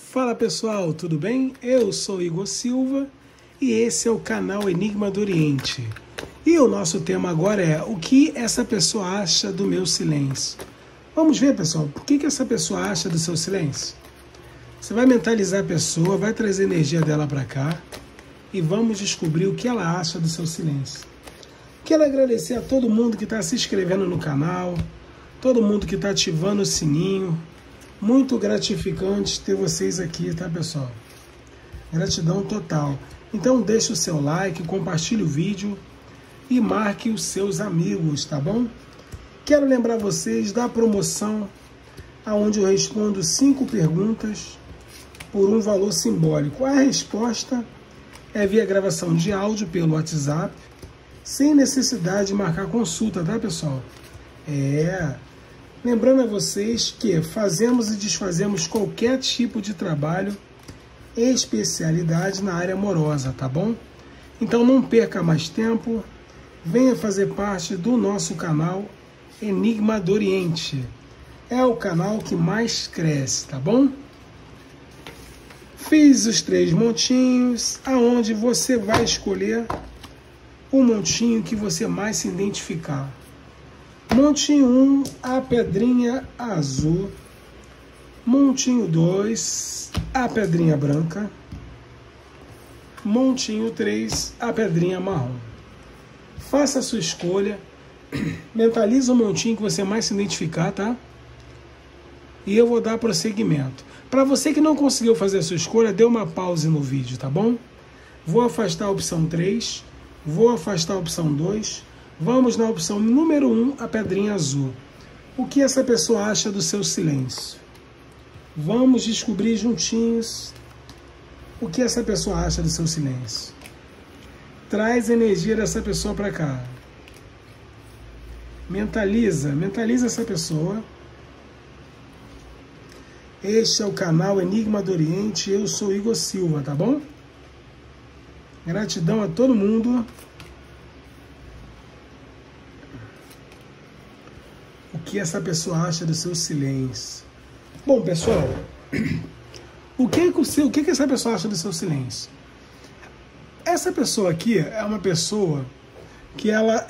Fala pessoal, tudo bem? Eu sou Igor Silva e esse é o canal Enigma do Oriente. E o nosso tema agora é: o que essa pessoa acha do meu silêncio? Vamos ver, pessoal, por que essa pessoa acha do seu silêncio? Você vai mentalizar a pessoa, vai trazer a energia dela para cá e vamos descobrir o que ela acha do seu silêncio. Quero agradecer a todo mundo que está se inscrevendo no canal, todo mundo que está ativando o sininho. Muito gratificante ter vocês aqui, tá, pessoal? Gratidão total. Então deixe o seu like, compartilhe o vídeo e marque os seus amigos, tá bom? Quero lembrar vocês da promoção onde eu respondo 5 perguntas por um valor simbólico. A resposta é via gravação de áudio pelo WhatsApp, sem necessidade de marcar consulta, tá, pessoal? Lembrando a vocês que fazemos e desfazemos qualquer tipo de trabalho e especialidade na área amorosa, tá bom? Então não perca mais tempo, venha fazer parte do nosso canal Enigma do Oriente. É o canal que mais cresce, tá bom? Fiz os 3 montinhos, aonde você vai escolher o montinho que você mais se identificar. Montinho 1, a pedrinha azul. Montinho 2, a pedrinha branca. Montinho 3, a pedrinha marrom. Faça a sua escolha. Mentaliza o montinho que você mais se identificar, tá? E eu vou dar prosseguimento. Para você que não conseguiu fazer a sua escolha, dê uma pause no vídeo, tá bom? Vou afastar a opção 3. Vou afastar a opção 2. Vamos na opção número 1, a pedrinha azul. O que essa pessoa acha do seu silêncio? Vamos descobrir juntinhos o que essa pessoa acha do seu silêncio. Traz a energia dessa pessoa para cá. Mentaliza essa pessoa. Este é o canal Enigma do Oriente, eu sou Igor Silva, tá bom? Gratidão a todo mundo. O que essa pessoa acha do seu silêncio? Bom, pessoal, o que essa pessoa acha do seu silêncio? Essa pessoa aqui é uma pessoa que ela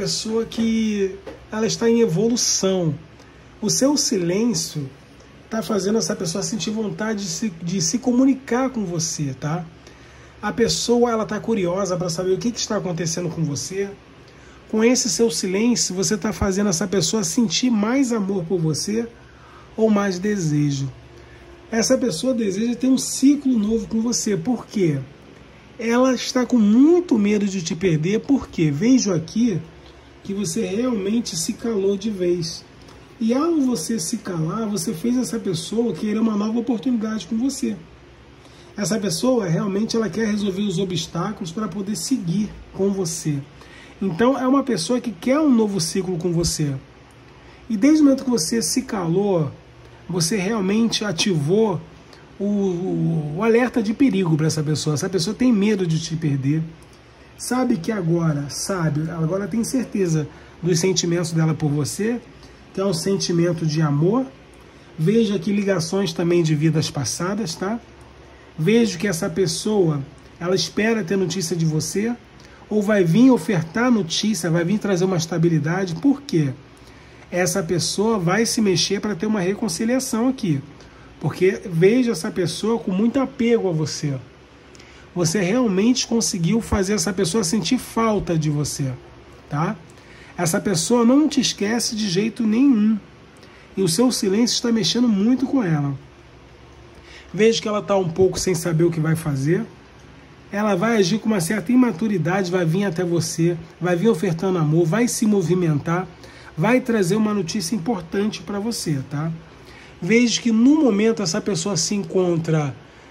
está em evolução. O seu silêncio está fazendo essa pessoa sentir vontade de se comunicar com você, tá? A pessoa ela está curiosa para saber o que está acontecendo com você. Com esse seu silêncio, você está fazendo essa pessoa sentir mais amor por você ou mais desejo. Essa pessoa deseja ter um ciclo novo com você. Por quê? Ela está com muito medo de te perder, porque vejo aqui que você realmente se calou de vez. E ao você se calar, você fez essa pessoa querer uma nova oportunidade com você. Essa pessoa realmente ela quer resolver os obstáculos para poder seguir com você. Então é uma pessoa que quer um novo ciclo com você. E desde o momento que você se calou, você realmente ativou o alerta de perigo para essa pessoa. Essa pessoa tem medo de te perder. Sabe que agora tem certeza dos sentimentos dela por você, que é um sentimento de amor. Vejo aqui ligações também de vidas passadas, tá? Vejo que essa pessoa, ela espera ter notícia de você, ou vai vir ofertar notícia, vai vir trazer uma estabilidade. Por quê? Essa pessoa vai se mexer para ter uma reconciliação aqui. Porque vejo essa pessoa com muito apego a você. Você realmente conseguiu fazer essa pessoa sentir falta de você, tá? Essa pessoa não te esquece de jeito nenhum. E o seu silêncio está mexendo muito com ela. Vejo que ela está um pouco sem saber o que vai fazer. Ela vai agir com uma certa imaturidade, vai vir até você, vai vir ofertando amor, vai se movimentar, vai trazer uma notícia importante para você, tá? Vejo que no momento essa pessoa se encontra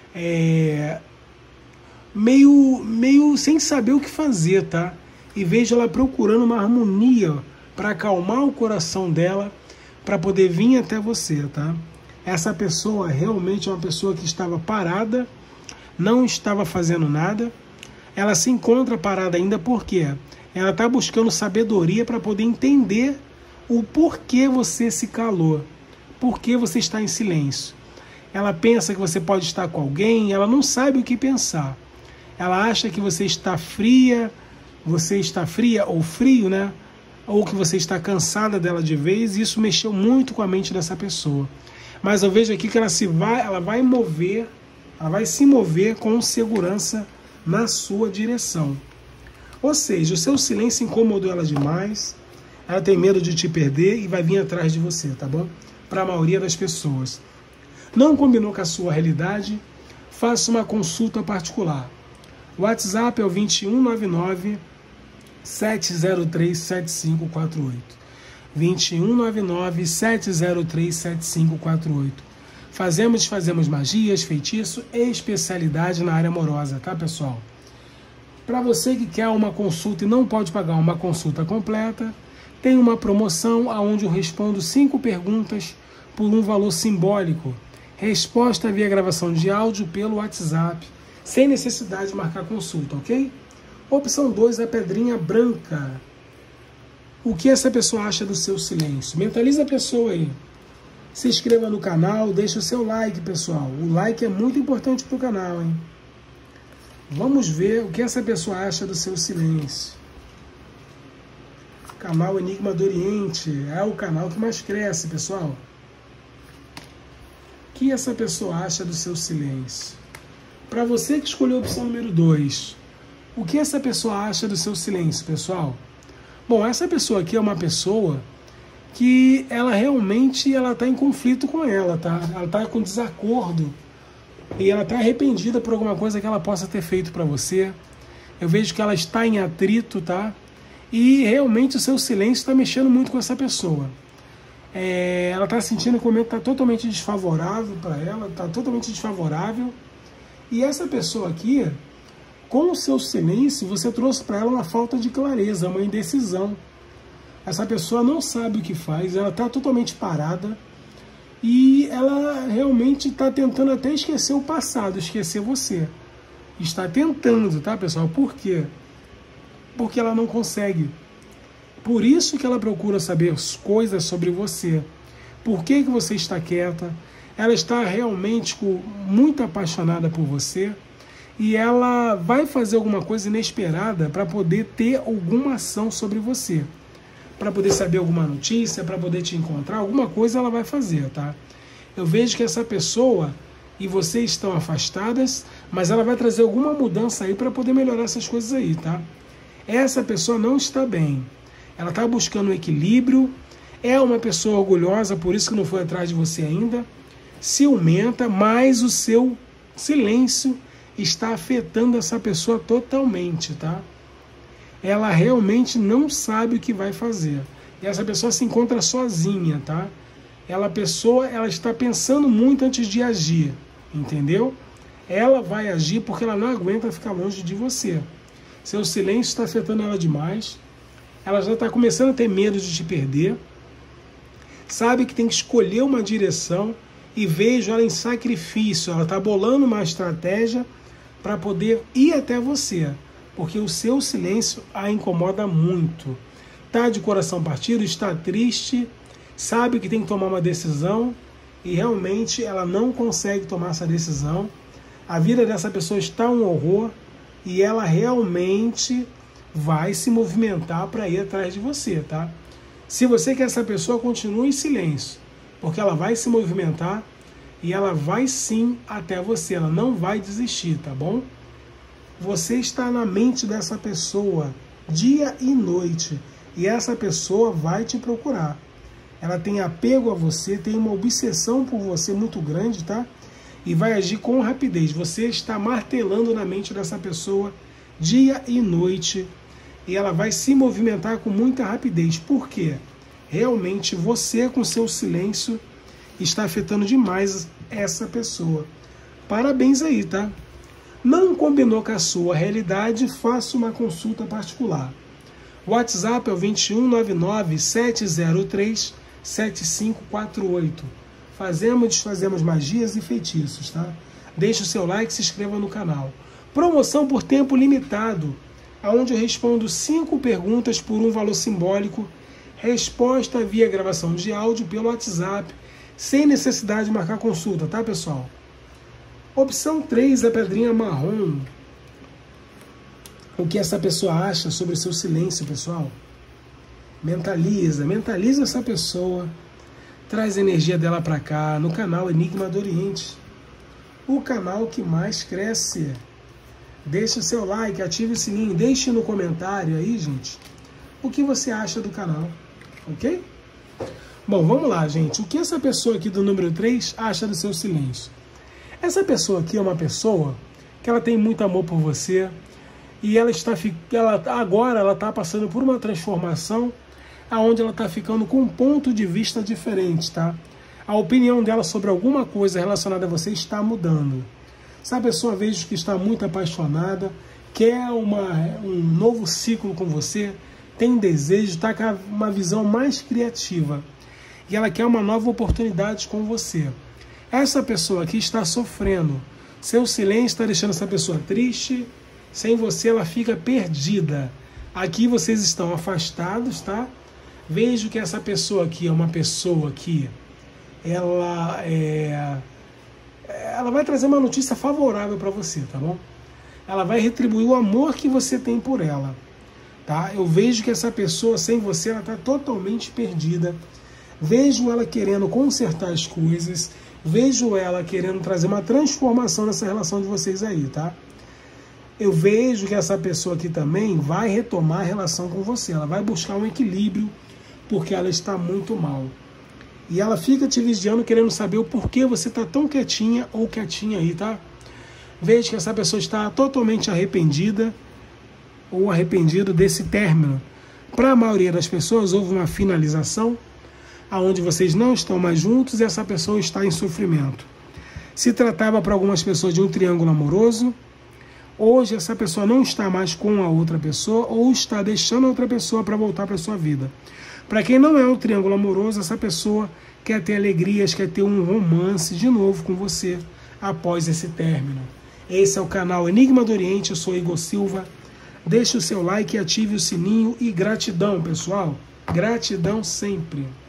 meio sem saber o que fazer, tá? E vejo ela procurando uma harmonia para acalmar o coração dela, para poder vir até você, tá? Essa pessoa realmente é uma pessoa que estava parada, não estava fazendo nada. Ela se encontra parada ainda porque ela está buscando sabedoria para poder entender o porquê você se calou, por que você está em silêncio. ela pensa que você pode estar com alguém, ela não sabe o que pensar. Ela acha que você está fria ou frio, né? Ou que você está cansada dela de vez, e isso mexeu muito com a mente dessa pessoa. Mas eu vejo aqui que ela vai se mover com segurança na sua direção. Ou seja, o seu silêncio incomodou ela demais, ela tem medo de te perder e vai vir atrás de você, tá bom? Para a maioria das pessoas. Não combinou com a sua realidade? Faça uma consulta particular. O WhatsApp é o 2199 703 7548. 2199 703 7548. Fazemos magias, feitiço e especialidade na área amorosa, tá, pessoal? Para você que quer uma consulta e não pode pagar uma consulta completa, tem uma promoção onde eu respondo 5 perguntas por um valor simbólico. Resposta via gravação de áudio pelo WhatsApp, sem necessidade de marcar consulta, ok? Opção 2, a pedrinha branca. O que essa pessoa acha do seu silêncio? Mentaliza a pessoa aí. Se inscreva no canal, deixa o seu like, pessoal. O like é muito importante para o canal, hein? Vamos ver o que essa pessoa acha do seu silêncio. Canal Enigma do Oriente é o canal que mais cresce, pessoal. O que essa pessoa acha do seu silêncio? Para você que escolheu a opção número 2, o que essa pessoa acha do seu silêncio, pessoal? Bom, essa pessoa aqui é uma pessoa que ela realmente está em conflito com ela, tá? Ela está com desacordo e ela está arrependida por alguma coisa que ela possa ter feito para você. Eu vejo que ela está em atrito, tá? E realmente o seu silêncio está mexendo muito com essa pessoa. Ela está sentindo que o momento está totalmente desfavorável para ela, está totalmente desfavorável. E essa pessoa aqui, com o seu silêncio, você trouxe para ela uma falta de clareza, uma indecisão. Essa pessoa não sabe o que faz, ela está totalmente parada e ela realmente está tentando até esquecer o passado, esquecer você. Está tentando, tá, pessoal? Por quê? Porque ela não consegue. Por isso que ela procura saber coisas sobre você. Por que você está quieta? Ela está realmente muito apaixonada por você e ela vai fazer alguma coisa inesperada para poder ter alguma ação sobre você. Para poder saber alguma notícia, para poder te encontrar, alguma coisa ela vai fazer, tá? Eu vejo que essa pessoa e você estão afastadas, mas ela vai trazer alguma mudança aí para poder melhorar essas coisas aí, tá? Essa pessoa não está bem. Ela está buscando um equilíbrio, é uma pessoa orgulhosa, por isso que não foi atrás de você ainda, ciumenta, mas o seu silêncio está afetando essa pessoa totalmente, tá? Ela realmente não sabe o que vai fazer. E essa pessoa se encontra sozinha, tá? Ela está pensando muito antes de agir, entendeu? Ela vai agir porque ela não aguenta ficar longe de você. Seu silêncio está afetando ela demais. Ela já está começando a ter medo de te perder. Sabe que tem que escolher uma direção e vejo ela em sacrifício. Ela está bolando uma estratégia para poder ir até você, porque o seu silêncio a incomoda muito. Está de coração partido, está triste, sabe que tem que tomar uma decisão e realmente ela não consegue tomar essa decisão. A vida dessa pessoa está um horror e ela realmente vai se movimentar para ir atrás de você, tá? Se você quer essa pessoa, continue em silêncio, porque ela vai se movimentar e ela vai sim até você, ela não vai desistir, tá bom? Você está na mente dessa pessoa dia e noite e essa pessoa vai te procurar. Ela tem apego a você, tem uma obsessão por você muito grande, tá? E vai agir com rapidez. Você está martelando na mente dessa pessoa dia e noite e ela vai se movimentar com muita rapidez. Por quê? Realmente você, com seu silêncio, está afetando demais essa pessoa. Parabéns aí, tá? Não combinou com a sua realidade? Faça uma consulta particular. O WhatsApp é o 2199 703 7548. Desfazemos magias e feitiços, tá? Deixe o seu like e se inscreva no canal. Promoção por tempo limitado, onde eu respondo 5 perguntas por um valor simbólico. Resposta via gravação de áudio pelo WhatsApp, sem necessidade de marcar consulta, tá, pessoal? Opção 3, a pedrinha marrom. O que essa pessoa acha sobre o seu silêncio, pessoal? Mentaliza essa pessoa, traz a energia dela para cá, no canal Enigma do Oriente, o canal que mais cresce. Deixe o seu like, ative o sininho, deixe no comentário aí, gente, o que você acha do canal, ok? Bom, vamos lá, gente. O que essa pessoa aqui do número 3 acha do seu silêncio? Essa pessoa aqui é uma pessoa que ela tem muito amor por você e agora ela está passando por uma transformação aonde ela está ficando com um ponto de vista diferente, tá? A opinião dela sobre alguma coisa relacionada a você está mudando. Essa pessoa, vejo que está muito apaixonada, quer um novo ciclo com você, tem desejo, está com uma visão mais criativa. E ela quer uma nova oportunidade com você. Essa pessoa aqui está sofrendo. Seu silêncio está deixando essa pessoa triste. Sem você, ela fica perdida. Aqui vocês estão afastados, tá? Vejo que essa pessoa aqui é uma pessoa que ela vai trazer uma notícia favorável para você, tá bom? Ela vai retribuir o amor que você tem por ela, tá? Eu vejo que essa pessoa, sem você, ela está totalmente perdida. Vejo ela querendo consertar as coisas, vejo ela querendo trazer uma transformação nessa relação de vocês aí, tá? Eu vejo que essa pessoa aqui também vai retomar a relação com você, ela vai buscar um equilíbrio, porque ela está muito mal. E ela fica te vigiando, querendo saber o porquê você está tão quietinha ou quietinha aí, tá? Vejo que essa pessoa está totalmente arrependida ou arrependido desse término. Para a maioria das pessoas, houve uma finalização, onde vocês não estão mais juntos e essa pessoa está em sofrimento. Se tratava para algumas pessoas de um triângulo amoroso. Hoje essa pessoa não está mais com a outra pessoa ou está deixando a outra pessoa para voltar para a sua vida. Para quem não é um triângulo amoroso, essa pessoa quer ter alegrias, quer ter um romance de novo com você após esse término. Esse é o canal Enigma do Oriente, eu sou Igor Silva. Deixe o seu like e ative o sininho e gratidão, pessoal. Gratidão sempre.